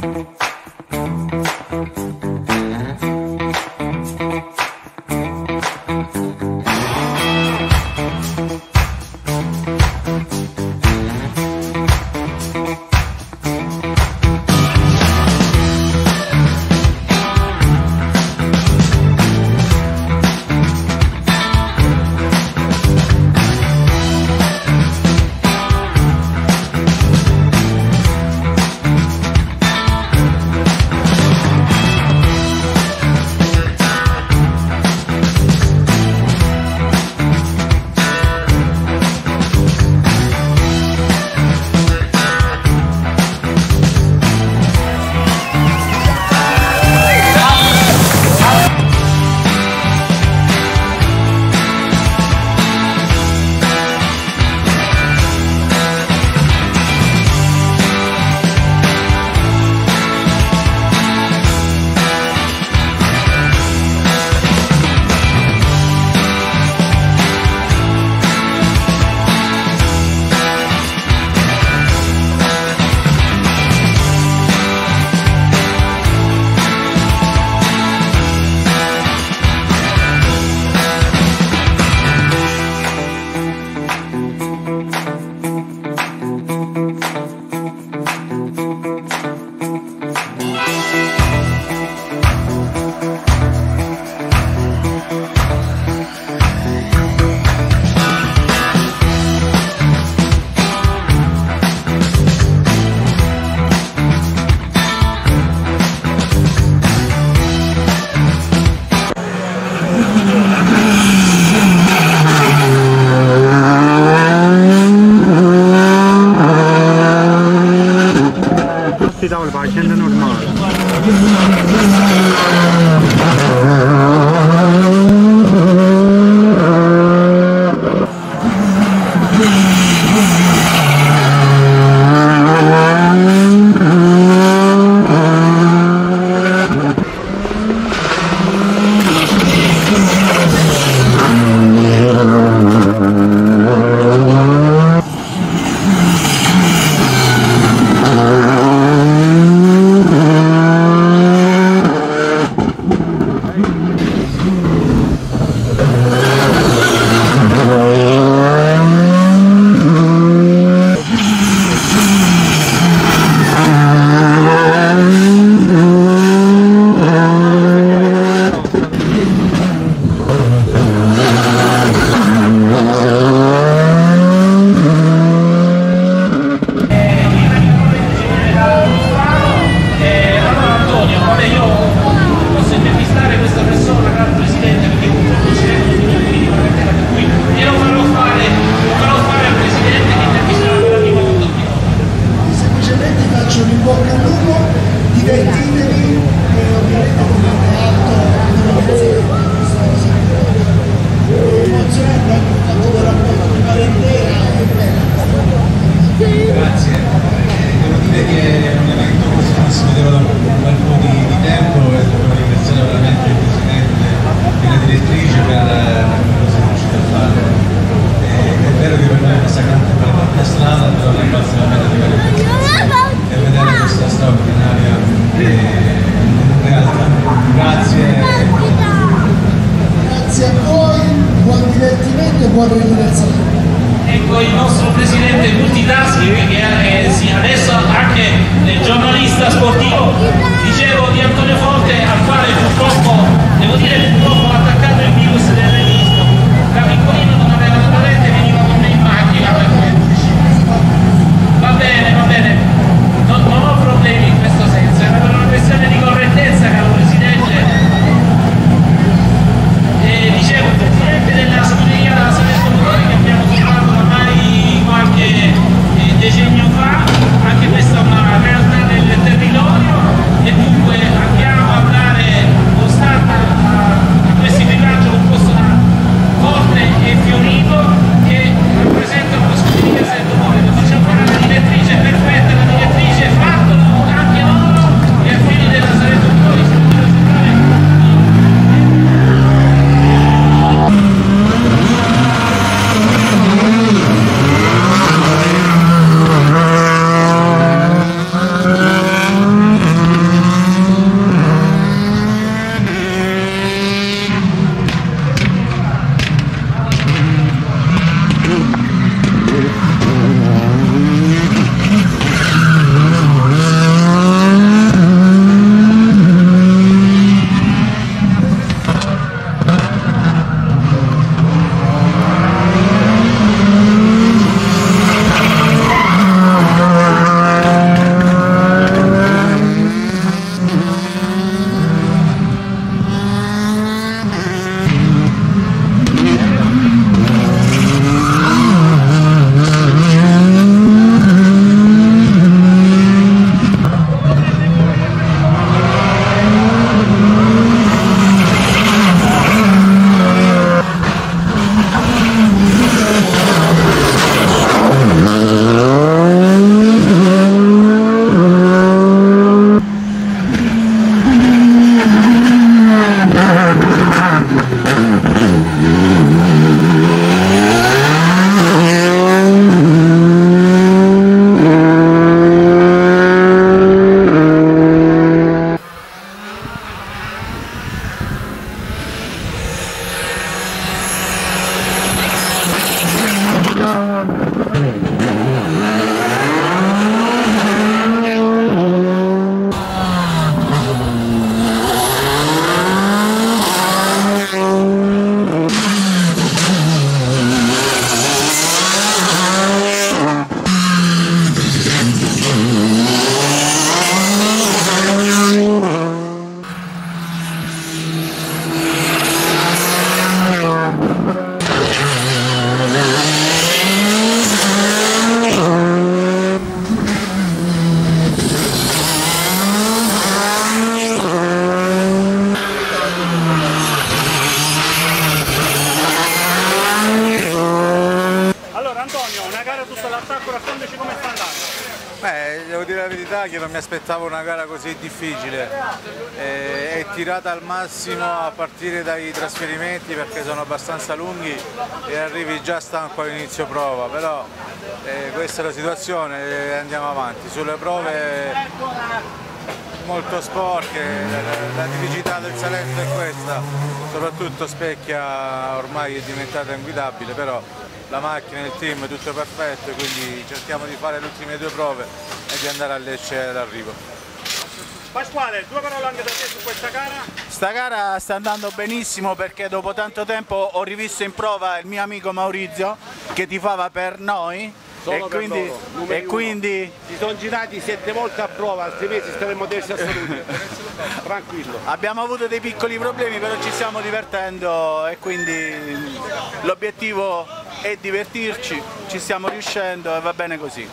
tavole per la gente normale. Ecco il nostro presidente multitasking che adesso anche giornalista sportivo, dicevo di Antonio Forte, al quale purtroppo, devo dire purtroppo, ha attaccato il virus del renismo. Da piccolino non aveva la parete e veniva con me in macchina. Va bene, non ho problemi in questo senso, era per una questione di correttezza, caro presidente. Dicevo, il presidente della Saluteria Salerno Motori che abbiamo trovato ormai qualche decennio fa, anche questa è una realtà del territorio. Devo dire la verità che non mi aspettavo una gara così difficile, è tirata al massimo a partire dai trasferimenti perché sono abbastanza lunghi e arrivi già stanco all'inizio prova, però questa è la situazione, andiamo avanti. Sulle prove molto sporche, la tipicità del Salento è questa, soprattutto Specchia ormai è diventata inguidabile, però la macchina, il team, tutto è perfetto, quindi cerchiamo di fare le ultime 2 prove e di andare a Lecce all'arrivo. Pasquale, 2 parole anche da te su questa gara? Sta gara sta andando benissimo perché dopo tanto tempo ho rivisto in prova il mio amico Maurizio che tifava per noi. Solo E quindi si sono girati 7 volte a prova, altrimenti staremmo terzi assoluti. Tranquillo. Abbiamo avuto dei piccoli problemi, però ci stiamo divertendo e quindi l'obiettivo è divertirci, ci stiamo riuscendo e va bene così.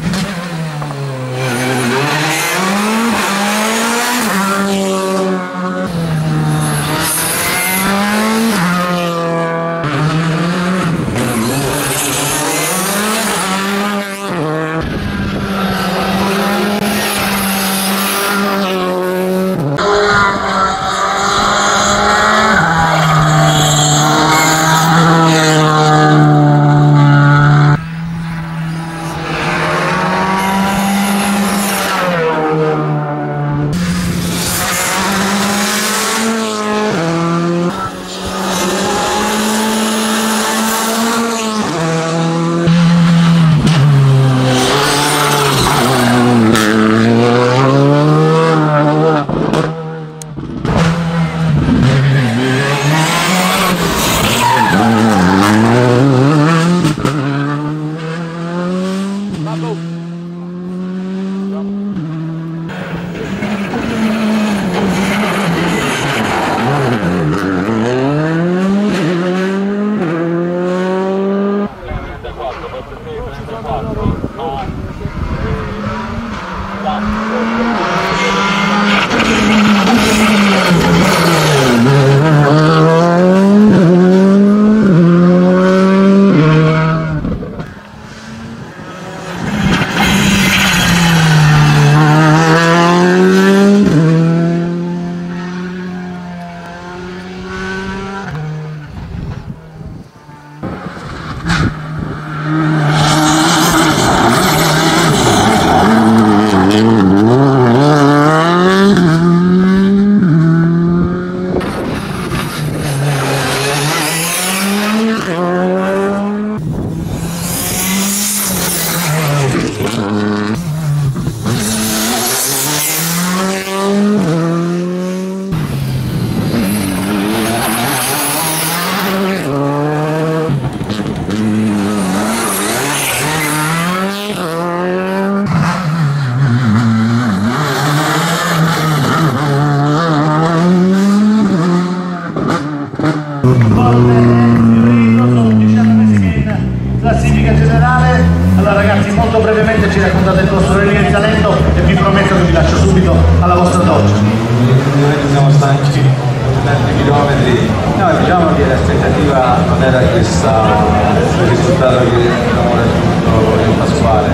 Classifica generale. Allora ragazzi, molto brevemente ci raccontate il vostro Relay del Salento e vi prometto che vi lascio subito alla vostra doccia. Noi siamo stanchi tanti chilometri, no, diciamo che l'aspettativa non era questa, il risultato che abbiamo raggiunto in Pasquale.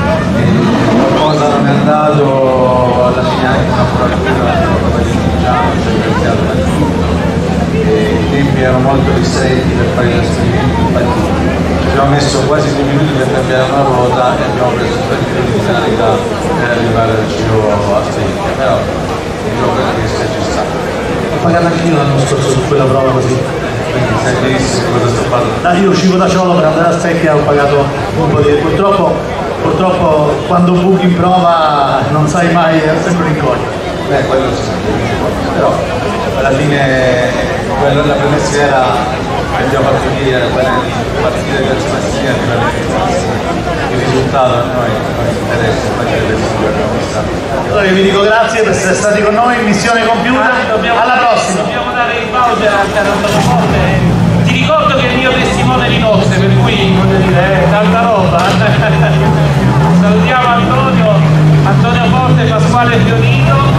Qualcosa non è andato, alla fine anche una foratura, qualcosa di diciamo, ci è iniziato da tutto. I tempi erano molto ristretti per fare i trasferimenti, infatti abbiamo messo quasi 2 minuti per cambiare una ruota e abbiamo preso 3 minuti di penalità per arrivare al giro a Specchia, però io credo che sia già stato. Ho pagato anch'io l'anno scorso su quella prova così. Quindi sai benissimo cosa sto parlando. Io uscivo da Ciolo per andare a Specchia, ho pagato un po' di... Purtroppo quando buchi in prova non sai mai, è sempre l'incognito. Quello si sa, però alla fine la premessa era che abbiamo fatto ieri, era quella di partire verso la Sicilia e il risultato a noi non interessa, infatti adesso abbiamo visto. Allora io vi dico grazie per essere stati con noi, missione compiuta, alla prossima! Dobbiamo dare il voucher anche all'Antonio Forte. Ti ricordo che è il mio testimone di nozze, per cui voglio dire, tanta roba. Salutiamo Antonio Forte, Pasquale Fiorito.